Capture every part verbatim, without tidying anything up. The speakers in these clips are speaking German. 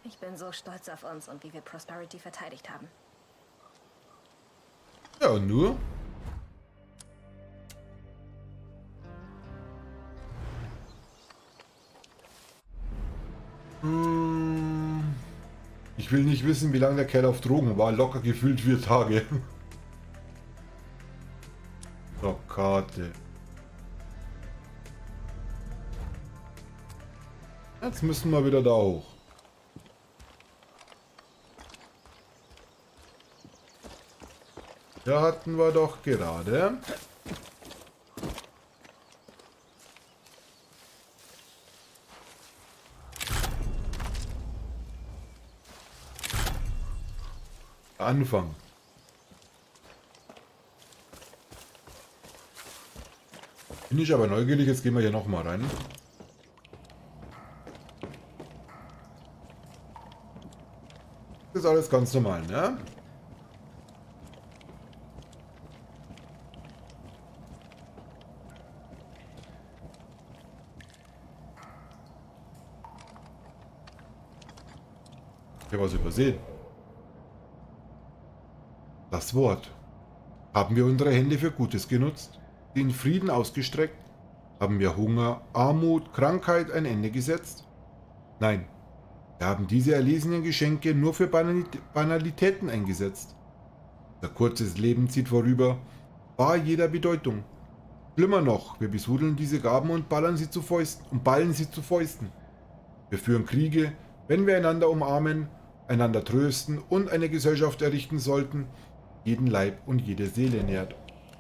Ich bin so stolz auf uns und wie wir Prosperity verteidigt haben. Ja, und nur? Hm, ich will nicht wissen, wie lange der Kerl auf Drogen war. Locker gefühlt vier Tage. So, Karte. Jetzt müssen wir wieder da hoch. Da hatten wir doch gerade. Anfang. Bin ich aber neugierig, jetzt gehen wir hier nochmal rein. Das ist alles ganz normal, ne? Ich habe was übersehen. Das Wort. Haben wir unsere Hände für Gutes genutzt, den Frieden ausgestreckt? Haben wir Hunger, Armut, Krankheit ein Ende gesetzt? Nein, wir haben diese erlesenen Geschenke nur für Banalitäten eingesetzt. Unser kurzes Leben zieht vorüber, bar jeder Bedeutung. Schlimmer noch, wir besudeln diese Gaben und ballern sie zu Fäusten und ballen sie zu Fäusten. Wir führen Kriege, wenn wir einander umarmen, einander trösten und eine Gesellschaft errichten sollten, jeden Leib und jede Seele nährt.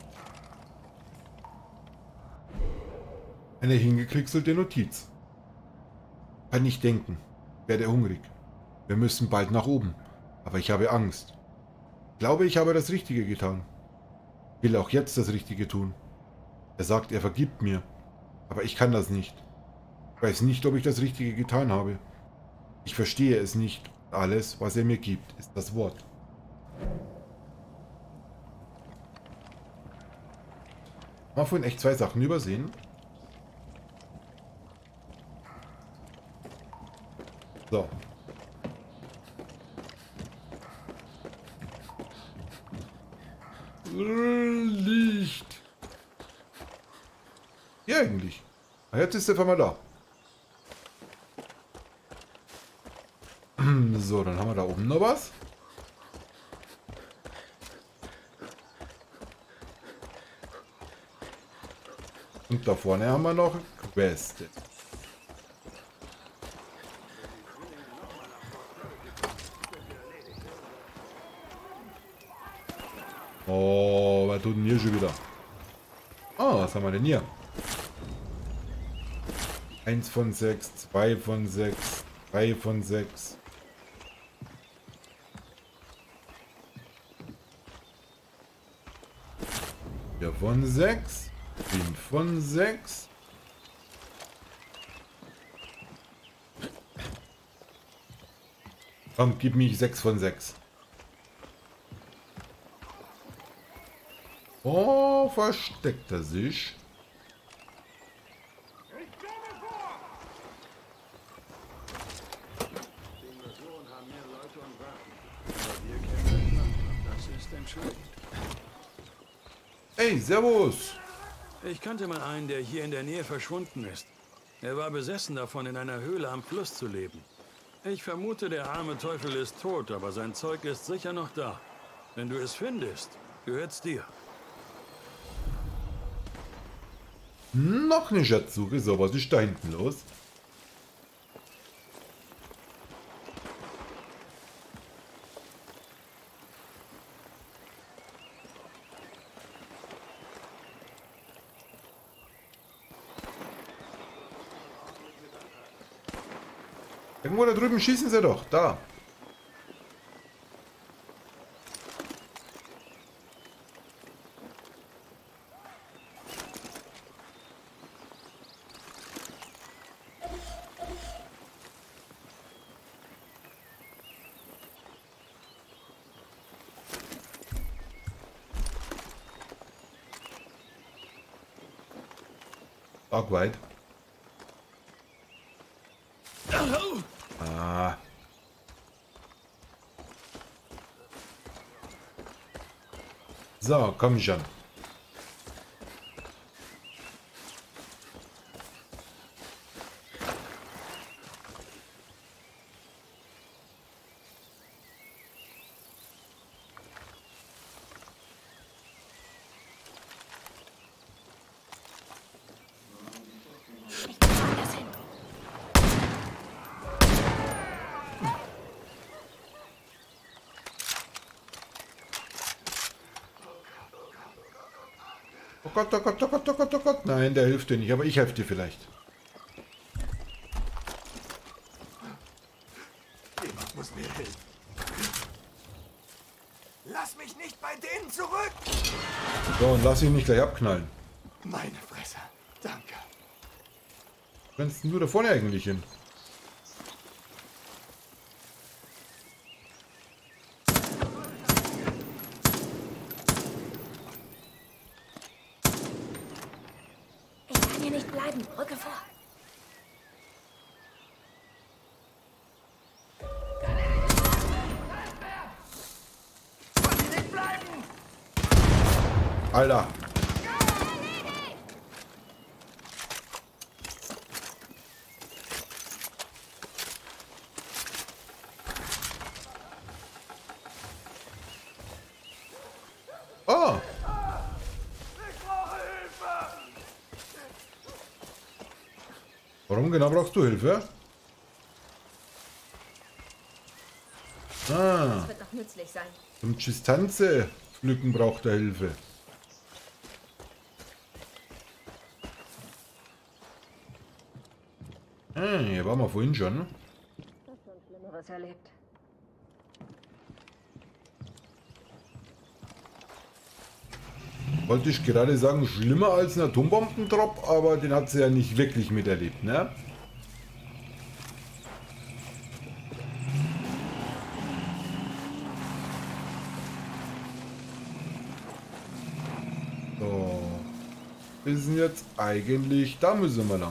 Eine hingekriegselte Notiz. Kann nicht denken, werde hungrig. Wir müssen bald nach oben, aber ich habe Angst. Ich glaube, ich habe das Richtige getan. Ich will auch jetzt das Richtige tun. Er sagt, er vergibt mir, aber ich kann das nicht. Ich weiß nicht, ob ich das Richtige getan habe. Ich verstehe es nicht. Alles, was er mir gibt, ist das Wort. Haben wir vorhin echt zwei Sachen übersehen? So. Licht. Ja, eigentlich. Ah, jetzt ist der mal da. So, dann haben wir da oben noch was. Und da vorne haben wir noch Quest. Oh, was tut denn hier schon wieder? Ah, was haben wir denn hier? Eins von sechs, zwei von sechs, drei von sechs. vier von sechs, fünf von sechs. Komm, gib mich sechs von sechs. Oh, versteckt er sich. Hey, servus. Ich kannte mal einen, der hier in der Nähe verschwunden ist. Er war besessen davon, in einer Höhle am Fluss zu leben. Ich vermute, der arme Teufel ist tot, aber sein Zeug ist sicher noch da. Wenn du es findest, gehört's dir. Noch eine Schatzsuche. So, was ist da hinten los? Irgendwo da drüben schießen sie doch. Da. Arg weit. Ah. So, komm schon. Oh Gott, oh Gott, oh Gott, oh Gott, oh Gott. Nein, der hilft dir nicht, aber ich helfe dir vielleicht. Jemand muss mir helfen. Lass mich nicht bei denen zurück! So, und lass ihn nicht gleich abknallen. Meine Fresse. Danke. Wo rennst denn du da vorne eigentlich hin? Ich kann hier nicht bleiben. Rücke vor. Lass mich nicht bleiben! Alter. Oh. Ich brauche Hilfe! Warum genau brauchst du Hilfe? Ah, Das wird noch nützlich sein. zum Distanze pflücken braucht er Hilfe. Ah, hier waren wir vorhin schon. Ne? Das ist schon Schlimmeres erlebt. Wollte ich gerade sagen, schlimmer als ein Atombombentrop, aber den hat sie ja nicht wirklich miterlebt, ne? So. Wir sind jetzt eigentlich, da müssen wir lang.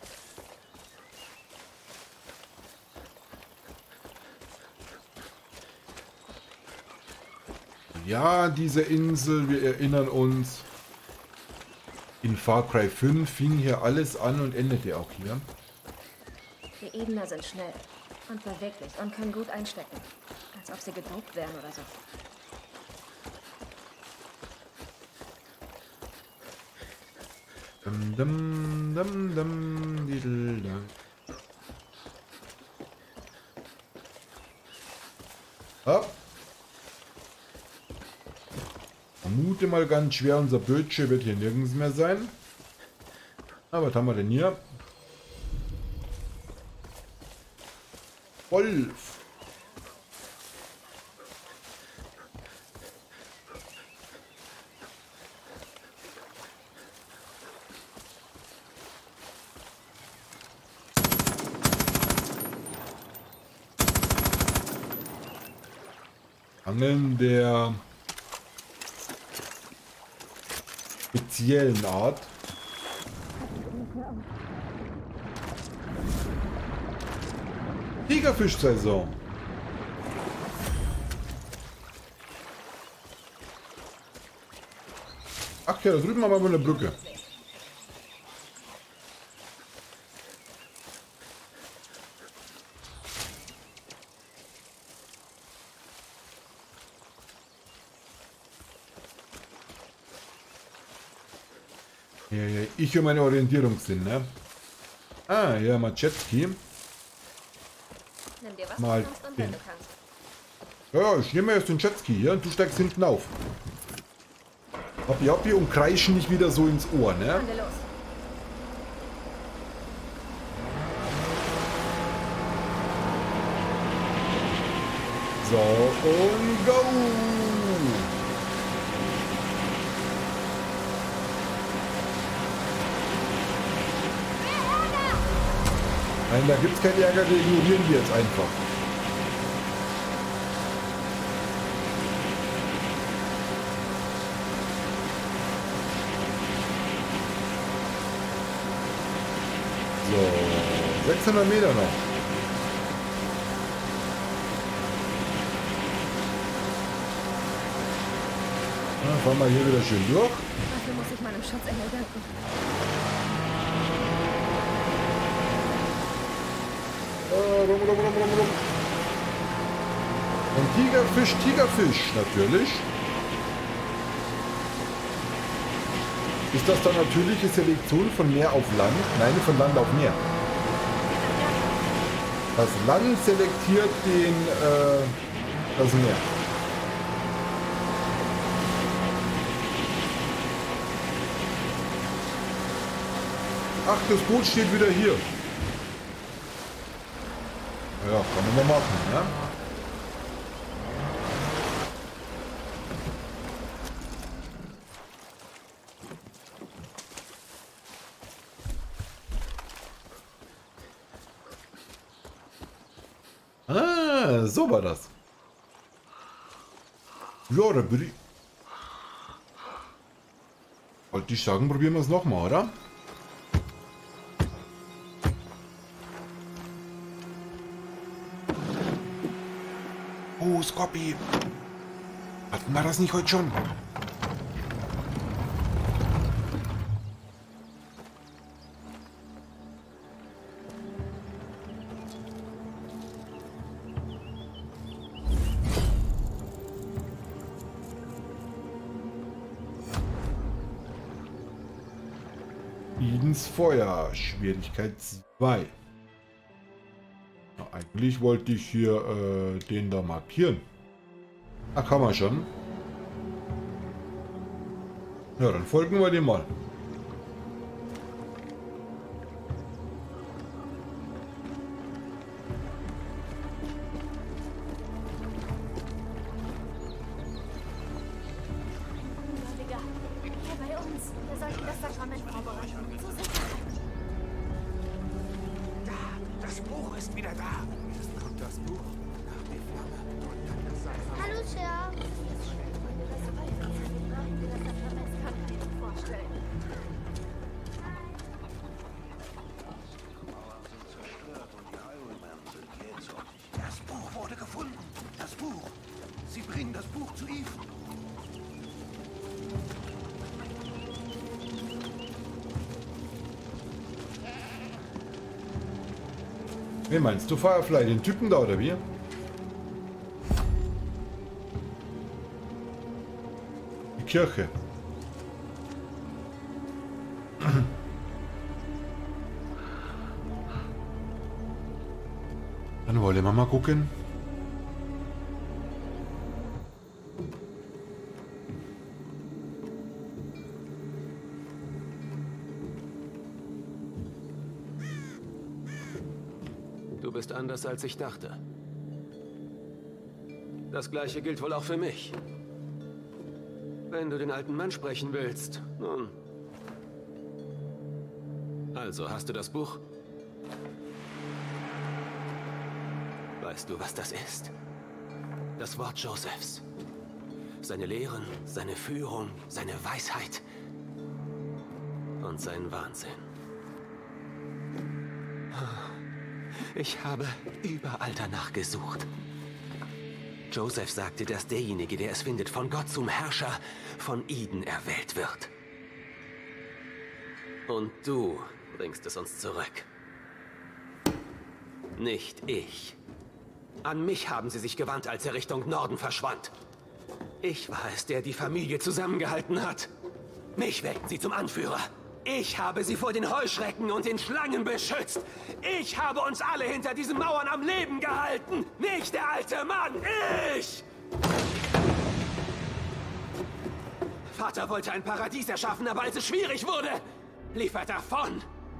Ja, diese Insel, wir erinnern uns, in Far Cry fünf fing hier alles an und endete auch hier. Die Ebner sind schnell und beweglich und können gut einstecken. Als ob sie gedopt wären oder so. Dum, dum, dum, dum, didel, dum. Hopp. Vermute mal ganz schwer, unser Bötchen wird hier nirgends mehr sein. Aber was haben wir denn hier? Wolf. Angeln der speziellen Art. Tigerfischsaison. Ach ja, da drüben haben wir eine Brücke. Ja, ja, ich und meine Orientierungssinn, ne? Ah, ja, mal Jetski. Nimm dir was Mal du kannst und wenn den. du kannst. Ja, ich nehme jetzt den Jetski hier und du steigst hinten auf. Hoppi, hoppi und kreischen nicht wieder so ins Ohr, ne? Lande los. So, und go! Nein, da gibt es keinen Ärger, wir ignorieren die jetzt einfach. So, sechshundert Meter noch. Dann fahren wir hier wieder schön durch. Dafür muss ich meinem Schutzengel danken. Äh, rum, rum, rum, rum, rum. Und Tigerfisch, Tigerfisch, natürlich. Ist das dann natürliche Selektion von Meer auf Land? Nein, von Land auf Meer. Das Land selektiert den, äh, das Meer. Ach, das Boot steht wieder hier. Ja, kann man mal machen, ne? Ah, so war das. Ja, da würde ich... Wollte ich sagen, probieren wir es nochmal, oder? Oh, Scoppi. Hatten wir das nicht heute schon? Edens Feuer, Schwierigkeit zwei. Na, eigentlich wollte ich hier äh, den da markieren. Ah, kann man schon. Ja, dann folgen wir dem mal. Das Buch ist wieder da. Jetzt kommt das Buch nach die Flamme und dann das Seil. Hallo, Scher. Das Buch wurde gefunden. Das Buch. Sie bringen das Buch zu Eve. Wen meinst du, Firefly? Den Typen da oder wie? Die Kirche. Dann wollen wir mal gucken. Du bist anders, als ich dachte. Das Gleiche gilt wohl auch für mich. Wenn du den alten Mann sprechen willst, nun. Also, hast du das Buch? Weißt du, was das ist? Das Wort Josephs. Seine Lehren, seine Führung, seine Weisheit und sein Wahnsinn. Ich habe überall danach gesucht. Joseph sagte, dass derjenige, der es findet, von Gott zum Herrscher von Eden erwählt wird. Und du bringst es uns zurück. Nicht ich. An mich haben sie sich gewandt, als er Richtung Norden verschwand. Ich war es, der die Familie zusammengehalten hat. Mich wählten sie zum Anführer. Ich habe sie vor den Heuschrecken und den Schlangen beschützt. Ich habe uns alle hinter diesen Mauern am Leben gehalten. Nicht der alte Mann, ich! Vater wollte ein Paradies erschaffen, aber als es schwierig wurde, lief er davon.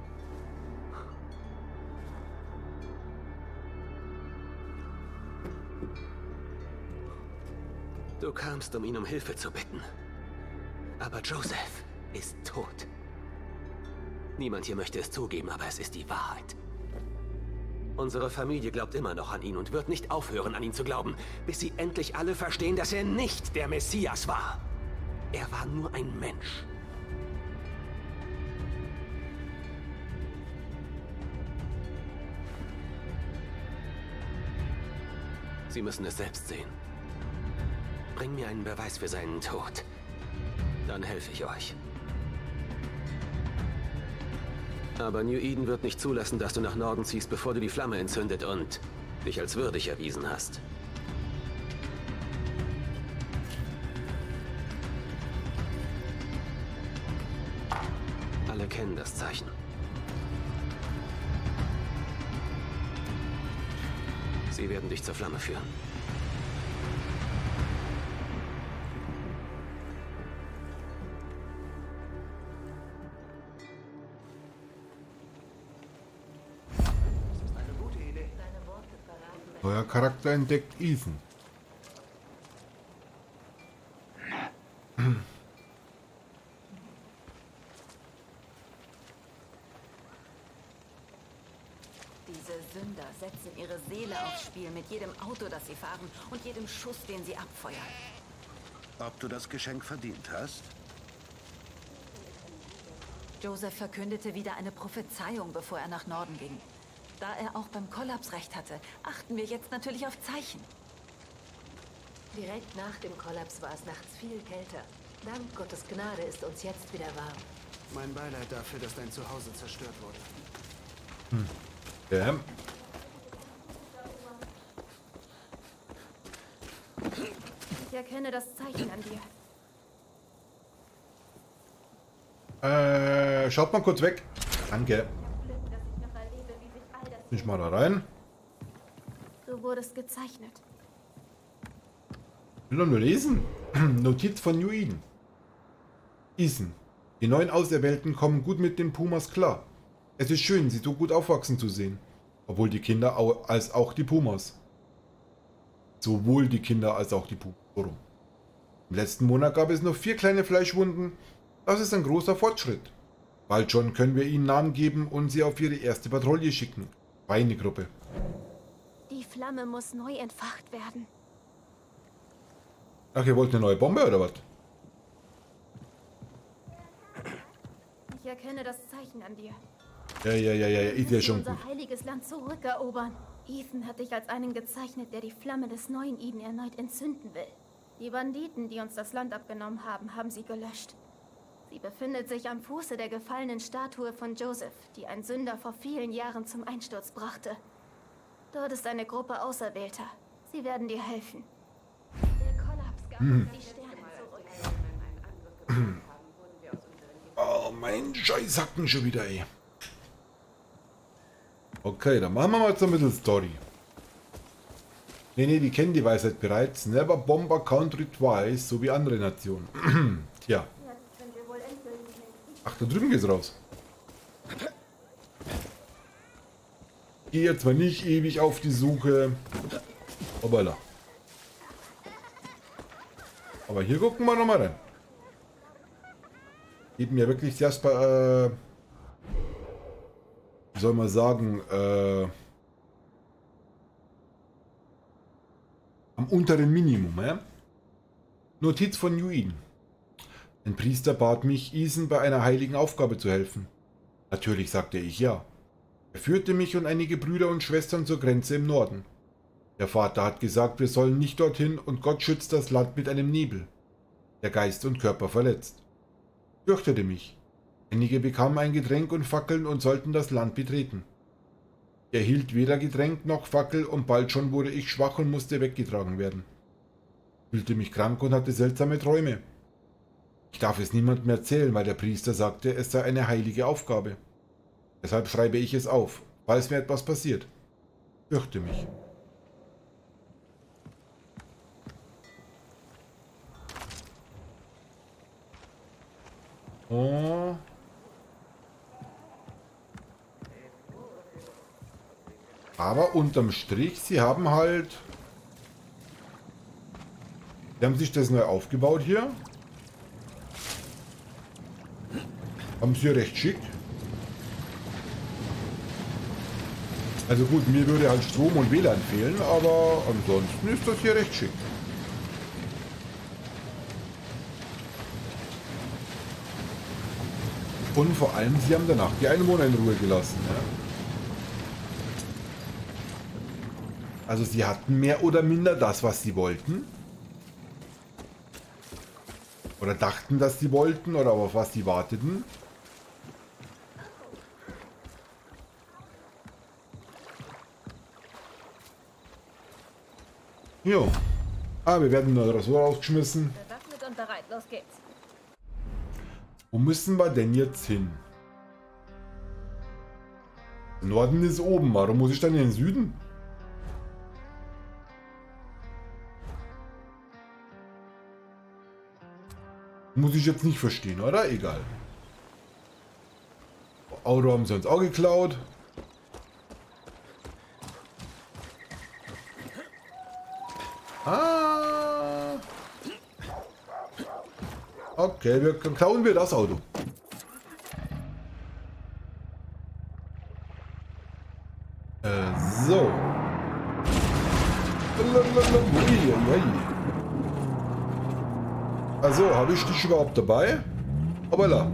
Du kamst, um ihn um Hilfe zu bitten. Aber Joseph ist tot. Niemand hier möchte es zugeben, aber es ist die Wahrheit. Unsere Familie glaubt immer noch an ihn und wird nicht aufhören, an ihn zu glauben, bis sie endlich alle verstehen, dass er nicht der Messias war. Er war nur ein Mensch. Sie müssen es selbst sehen. Bring mir einen Beweis für seinen Tod. Dann helfe ich euch. Aber New Eden wird nicht zulassen, dass du nach Norden ziehst, bevor du die Flamme entzündet und dich als würdig erwiesen hast. Alle kennen das Zeichen. Sie werden dich zur Flamme führen. Neuer Charakter entdeckt, Ethan. Diese Sünder setzen ihre Seele aufs Spiel mit jedem Auto, das sie fahren und jedem Schuss, den sie abfeuern. Ob du das Geschenk verdient hast? Joseph verkündete wieder eine Prophezeiung, bevor er nach Norden ging. Da er auch beim Kollaps recht hatte, achten wir jetzt natürlich auf Zeichen. Direkt nach dem Kollaps war es nachts viel kälter. Dank Gottes Gnade ist uns jetzt wieder warm. Mein Beileid dafür, dass dein Zuhause zerstört wurde. Hm. Ja. Ich erkenne das Zeichen an dir. Äh, schaut mal kurz weg. Danke. Ich mal da rein. Du wurdest gezeichnet. Ich will doch nur lesen. Notiz von New Eden. Ethan. Die neuen Auserwählten kommen gut mit den Pumas klar. Es ist schön, sie so gut aufwachsen zu sehen. Obwohl die Kinder au als auch die Pumas. Sowohl die Kinder als auch die Pumas. Im letzten Monat gab es noch vier kleine Fleischwunden. Das ist ein großer Fortschritt. Bald schon können wir ihnen Namen geben und sie auf ihre erste Patrouille schicken. Eine Gruppe. Die Flamme muss neu entfacht werden. Ach, ihr wollt eine neue Bombe oder was? Ich erkenne das Zeichen an dir. Ja, ja, ja, ja, ist ja schon gut. Unser heiliges Land zurückerobern. Ethan hat dich als einen gezeichnet, der die Flamme des neuen Eden erneut entzünden will. Die Banditen, die uns das Land abgenommen haben, haben sie gelöscht. Sie befindet sich am Fuße der gefallenen Statue von Joseph, die ein Sünder vor vielen Jahren zum Einsturz brachte. Dort ist eine Gruppe Auserwählter. Sie werden dir helfen. Der Kollaps gab hm. die Sterne zurück. Oh, mein Scheiß Hacken schon wieder, ey. Okay, dann machen wir mal zur Mittelstory. Ne, ne, die kennen die Weisheit bereits. Never bomb a country twice, so wie andere Nationen. Tja. Ach, da drüben geht's raus. Gehe jetzt zwar nicht ewig auf die Suche. Hoppala. Aber hier gucken wir nochmal rein. Geht mir wirklich sehr, äh, wie soll man sagen, äh, am unteren Minimum. Äh? Notiz von New Eden. Ein Priester bat mich, Ethan bei einer heiligen Aufgabe zu helfen. Natürlich sagte ich ja. Er führte mich und einige Brüder und Schwestern zur Grenze im Norden. Der Vater hat gesagt, wir sollen nicht dorthin und Gott schützt das Land mit einem Nebel, der Geist und Körper verletzt. Ich fürchtete mich. Einige bekamen ein Getränk und Fackeln und sollten das Land betreten. Ich erhielt weder Getränk noch Fackel und bald schon wurde ich schwach und musste weggetragen werden. Ich fühlte mich krank und hatte seltsame Träume. Ich darf es niemandem erzählen, weil der Priester sagte, es sei eine heilige Aufgabe. Deshalb schreibe ich es auf, falls mir etwas passiert. Ich fürchte mich. Oh. Aber unterm Strich, sie haben halt... Sie haben sich das neu aufgebaut hier. Haben sie recht schick. Also gut, mir würde halt Strom und W L A N fehlen, aber ansonsten ist das hier recht schick. Und vor allem, sie haben danach die Einwohner in Ruhe gelassen. Ja? Also sie hatten mehr oder minder das, was sie wollten. Oder dachten, dass sie wollten oder auf was sie warteten. Jo. Ah, wir werden nur so rausgeschmissen. Bewaffnet und bereit, los geht's. Wo müssen wir denn jetzt hin? Der Norden ist oben, warum muss ich dann in den Süden? Muss ich jetzt nicht verstehen, oder? Egal. Auto haben sie uns auch geklaut. Ah. Okay, wir klauen wir das Auto. Äh, so. Also, habe ich dich überhaupt dabei? Aber la.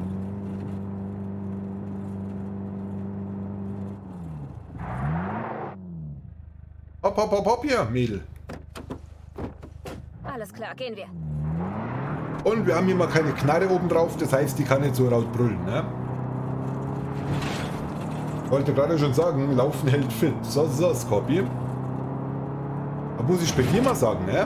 Hopp, hopp, hopp, hopp hier, Mädel. Alles klar, gehen wir. Und wir haben hier mal keine Knarre oben drauf, das heißt, die kann nicht so laut brüllen, ne? Wollte gerade schon sagen, Laufen hält fit. So, so, Scorpi. Da muss ich bei dir mal sagen, ne?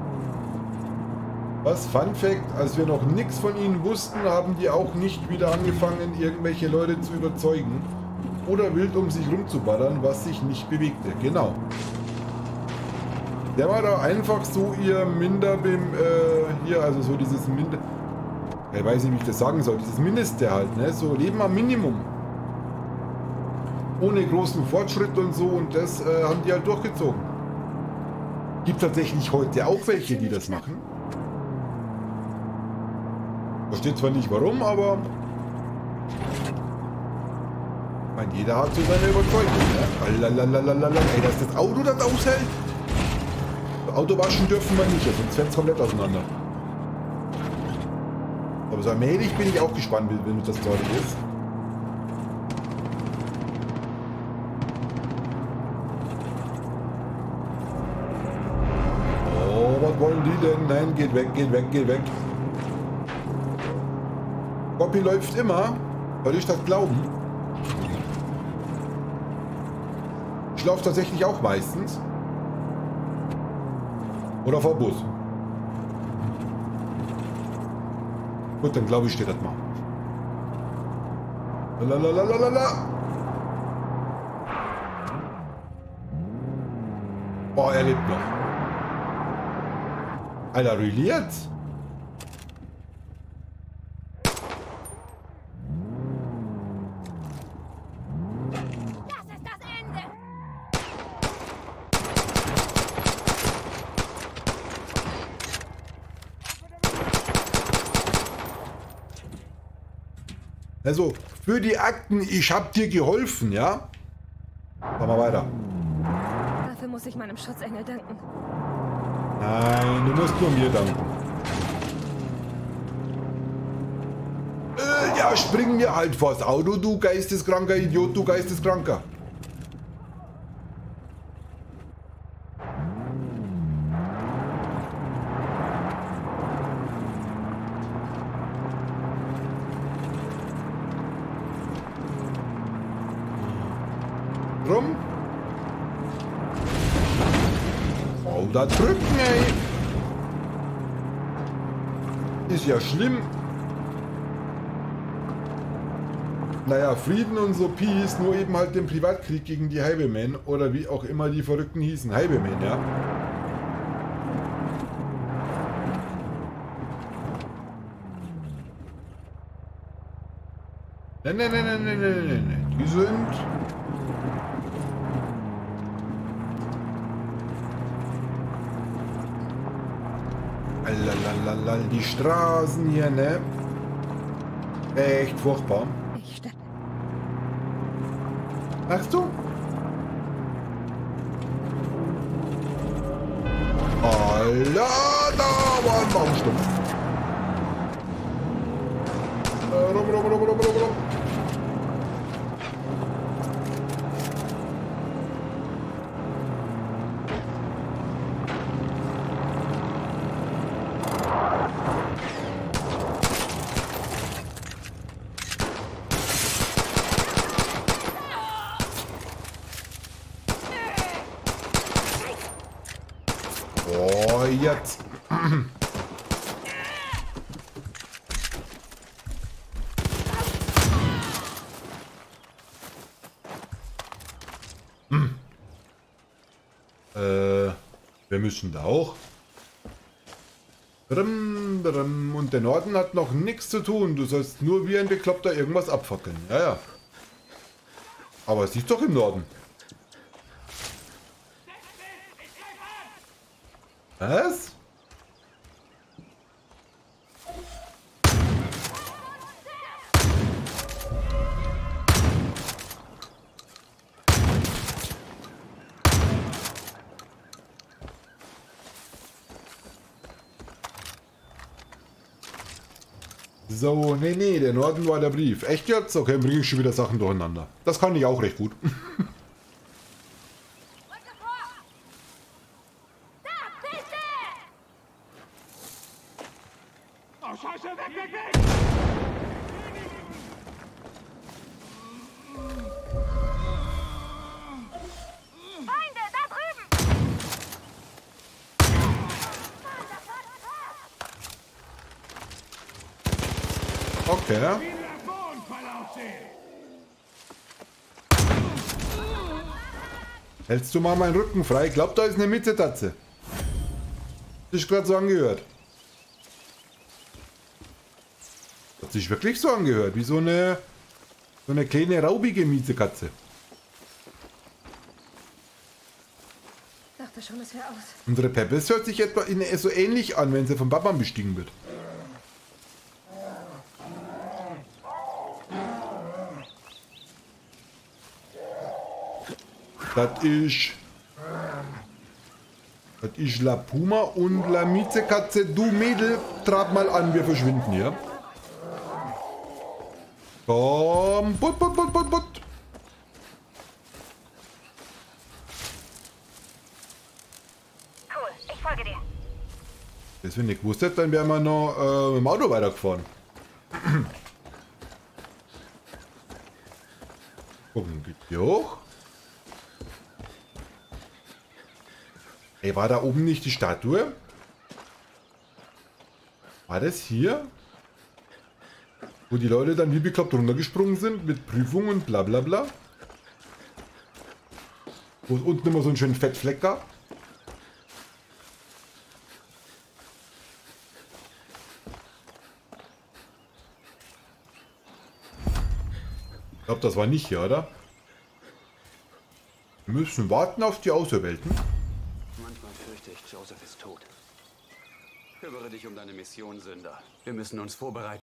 Was, Fun Fact, als wir noch nichts von ihnen wussten, haben die auch nicht wieder angefangen, irgendwelche Leute zu überzeugen oder wild um sich rumzuballern, was sich nicht bewegte. Genau. Der war da einfach so ihr Minder, äh, hier, also so dieses Minder, ich weiß nicht, wie ich das sagen soll, dieses Mindeste halt, ne, so Leben am Minimum. Ohne großen Fortschritt und so, und das äh, haben die halt durchgezogen. Gibt tatsächlich heute auch welche, die das machen. Versteht zwar nicht warum, aber ich meine, jeder hat so seine Überzeugung. Ne? Lalalala. Ey, dass das Auto das aushält. Auto waschen dürfen wir nicht, sonst fällt es komplett auseinander. Aber so allmählich bin ich auch gespannt, wenn das Zeug ist. Oh, was wollen die denn? Nein, geht weg, geht weg, geht weg. Bobby läuft immer. Soll ich das glauben? Ich laufe tatsächlich auch meistens. Oder vor Bus. Gut, dann glaube ich dir das mal. Lalalala. Oh, er lebt noch. Alter, really jetzt? Also, für die Akten, ich hab dir geholfen, ja? Machen wir weiter. Dafür muss ich meinem Schutzengel danken. Nein, du musst nur mir danken. Äh, ja, spring mir halt vors Auto, du geisteskranker Idiot, du geisteskranker. Rum. Oh, da drücken, ey. Ist ja schlimm. Naja, Frieden und so Peace, nur eben halt den Privatkrieg gegen die Highwaymen oder wie auch immer die Verrückten hießen. Highwaymen, ja. Nein, nein, nein, nein, nein, nein, nein, nein. Die sind... Lalalala, die Straßen hier, ne? Echt furchtbar. Ich sterbe. Machst du? Alter, da war ein Baumstumpf. Rum, rum, rum, rum, rum, rum. jetzt. hm. Äh, wir müssen da auch. Und der Norden hat noch nichts zu tun. Du sollst nur wie ein Bekloppter irgendwas abfackeln. Ja, ja. Aber es ist doch im Norden. Was? So, nee, nee, der Norden war der Brief. Echt jetzt? Okay, bringe ich schon wieder Sachen durcheinander. Das kann ich auch recht gut. Oh, Scheiße, weg, weg, weg! Feinde, da drüben! Okay. Hältst du mal meinen Rücken frei? Ich glaube, da ist eine Mittetatze. Hat sich gerade so angehört. Hat sich wirklich so angehört, wie so eine so eine kleine raubige Mietzekatze. Ich dachte schon, es wäre aus. Unsere Peppes hört sich etwa in, so ähnlich an, wenn sie vom Papa bestiegen wird. Das ist... Das ist La Puma und La Mietzekatze. Du Mädel, trab mal an, wir verschwinden hier. Komm, put, put, put, put, put. Cool, ich folge dir. Das, wenn ich gewusst hätte, dann wären wir noch äh, mit dem Auto weitergefahren. Gucken, geht hier hoch. Ey, war da oben nicht die Statue? War das hier? Wo die Leute dann wie bekloppt runtergesprungen sind mit Prüfung und bla bla bla? Wo es unten immer so einen schönen Fettfleck gab? Ich glaube, das war nicht hier, oder? Wir müssen warten auf die Auserwählten. Manchmal fürchte ich, Joseph ist tot. Kümmere dich um deine Mission, Sünder. Wir müssen uns vorbereiten.